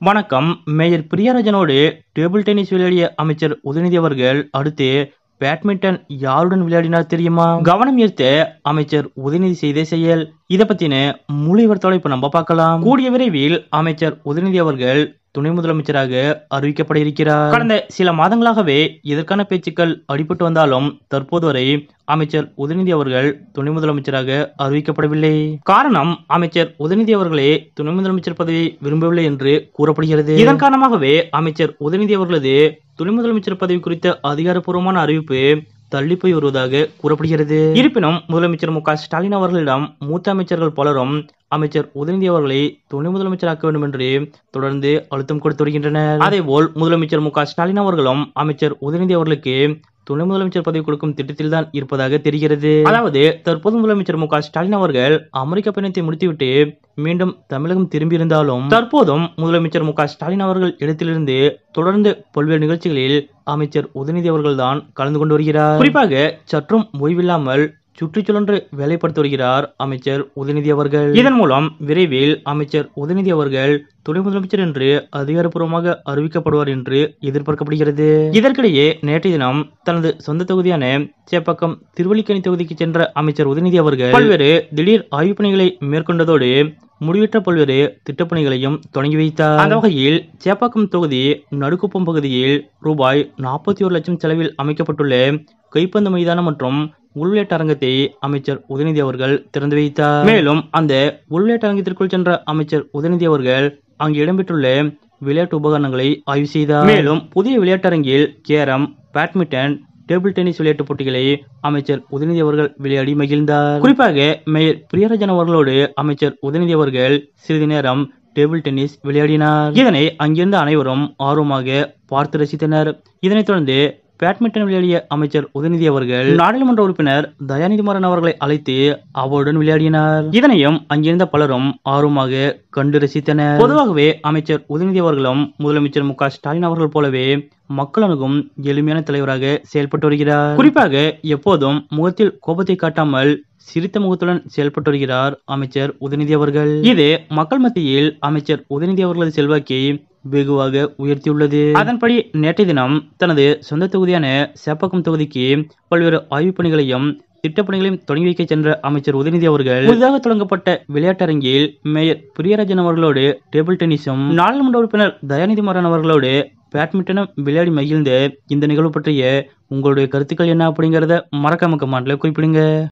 வணக்கம். Mayor பிரியாராஜனோடு table tennis விளையாடிய அமைச்சர் உதயநிதி அவர்கள் அடுத்து பேட்மிண்டன் யாருடன் விளையாடினார் தெரியுமா? கவனம் ஈர்த்த அமைச்சர் உதயநிதி செய்த செயல். இதை பத்தின முழு விவரத்தோட இப்ப நம்ம பார்க்கலாம். கூடிய விரைவில் அமைச்சர் உதயநிதி அவர்கள் துணை முதலமைச்சராக அறிவிக்கப்பட இருக்கிறார். கடந்த சில மாதங்களாகவே இதற்கான பேச்சுக்கள் அடிபட்டு வந்தாலும் தற்போது வரை அமைச்சர் உதயநிதி அவர்கள் துணை முதலமைச்சராக அறிவிக்கப்படவில்லை. காரணம், அமைச்சர் உதயநிதி அவர்களே துணை முதலமைச்சர் பதவியை விரும்பவில்லை என்று கூறப்படுகிறது. இதன் காரணமாகவே அமைச்சர் உதயநிதி அவர்களது துணை முதலமைச்சர் பதவி குறித்த அதிகாரப்பூர்வமான அறிவிப்பு தள்ளி போய் வருவதாக கூறப்படுகிறது. இருப்பினும் முதலமைச்சர் மு.க. ஸ்டாலின் அவர்களிடம் மூத்த அமைச்சர்கள் பலரும் அமைச்சர் உதயநிதி அவர்களை துணை முதலமைச்சராக்க வேண்டும் என்று தொடர்ந்து அழுத்தம் கொடுத்து வருகின்றனர். அதேபோல் முதலமைச்சர் மு.க. ஸ்டாலின் அவர்களும் அமைச்சர் உதயநிதி அவர்களுக்கு துணை முதலமைச்சர் பதவி கொடுக்கும் திட்டத்தில் தான் இருப்பதாக தெரிகிறது. அதாவது தற்போது முதலமைச்சர் மு.க. ஸ்டாலின் அவர்கள் அமெரிக்க பயணத்தை முடித்துவிட்டு மீண்டும் தமிழகம் திரும்பியிருந்தாலும் தற்போதும் முதலமைச்சர் மு.க. ஸ்டாலின் அவர்கள் இடத்திலிருந்து தொடர்ந்து பல்வேறு நிகழ்ச்சிகளில் அமைச்சர் உதயநிதி அவர்கள் தான் கலந்து கொண்டு வருகிறார். குறிப்பாக சற்றும் ஓய்வில்லாமல் சுற்றுச்சூழன்று வேலைப்படுத்தி வருகிறார் அமைச்சர் உதயநிதி அவர்கள். இதன் மூலம் விரைவில் அமைச்சர் உதயநிதி அவர்கள் துணை முதலமைச்சர் என்று அதிகாரப்பூர்வமாக அறிவிக்கப்படுவார் என்று எதிர்பார்க்கப்படுகிறது. இதற்கிடையே நேற்றைய தினம் தனது சொந்த தொகுதியான சேப்பாக்கம் திருவல்லிக்கேணி தொகுதிக்கு சென்ற அமைச்சர் உதயநிதி அவர்கள் பல்வேறு திடீர் ஆய்வுப் பணிகளை மேற்கொண்டதோடு முடிவற்ற பல்வேறு திட்டப்பணிகளையும் தொடங்கி வைத்தார். அந்த வகையில் சேப்பாக்கம் தொகுதி நடுக்குப்பம் பகுதியில் ரூபாய் 41 லட்சம் செலவில் அமைக்கப்பட்டுள்ள கைப்பந்து மைதானம் மற்றும் உள்விளையாட்டு அரங்கத்தை அமைச்சர் உதயநிதி அவர்கள் திறந்து வைத்தார். மேலும் அந்த உள்விளையாட்டு அரங்கத்திற்குள் சென்ற அமைச்சர் உதயநிதி அவர்கள் அங்கு இடம்பெற்றுள்ள விளையாட்டு உபகரணங்களை ஆய்வு செய்தார். மேலும் புதிய விளையாட்டரங்கில் கேரம், பேட்மிண்டன், டேபிள் டென்னிஸ் விளையாட்டு போட்டிகளை அமைச்சர் உதயநிதி அவர்கள் விளையாடி மகிழ்ந்தார். குறிப்பாக மேயர் பிரியாராஜன் அவர்களோடு அமைச்சர் உதயநிதி அவர்கள் சிறிது நேரம் டேபிள் டென்னிஸ் விளையாடினார். இதனை அங்கிருந்த அனைவரும் ஆர்வமாக பார்த்து ரசித்தனர். இதனைத் தொடர்ந்து பேட்மிண்டன் விளையாடிய அமைச்சர் உதயநிதி அவர்கள் நாடாளுமன்ற உறுப்பினர் தயாநிதி மாறன் அவர்களை அழைத்து அவருடன் விளையாடினார். இதனையும் அங்கிருந்த பலரும் ஆர்வமாக கண்டு ரசித்தனர். பொதுவாகவே அமைச்சர் உதயநிதி அவர்களும் முதலமைச்சர் மு.க. ஸ்டாலின் அவர்கள் போலவே மக்கள் அணுகும் எளிமையான தலைவராக செயல்பட்டு வருகிறார். குறிப்பாக எப்போதும் முகத்தில் கோபத்தை காட்டாமல் சிரித்த முகத்துடன் செயல்பட்டு வருகிறார் அமைச்சர் உதயநிதி அவர்கள். இது மக்கள் மத்தியில் அமைச்சர் உதயநிதி அவர்களது செல்வாக்கை வெகுவாக உயர்த்தியுள்ளது. அதன்படி நேற்றைய தினம் தனது சொந்த தொகுதியான சேப்பாக்கம் தொகுதிக்கு பல்வேறு ஆய்வுப் பணிகளையும் திட்டப்பணிகளையும் தொடங்கி வைக்க சென்ற அமைச்சர் உதயநிதி அவர்கள் புதிதாக தொடங்கப்பட்ட விளையாட்டரங்கில் மேயர் பிரியாராஜன் அவர்களோடு டேபிள் டென்னிஸும் நாடாளுமன்ற உறுப்பினர் தயாநிதி மாறன் அவர்களோடு பேட்மிண்டனும் விளையாடி மகிழ்ந்த இந்த நிகழ்வு பற்றிய உங்களுடைய கருத்துக்கள் என்ன அப்படிங்கறத மறக்காம கமெண்ட்ல குறிப்பிடுங்க.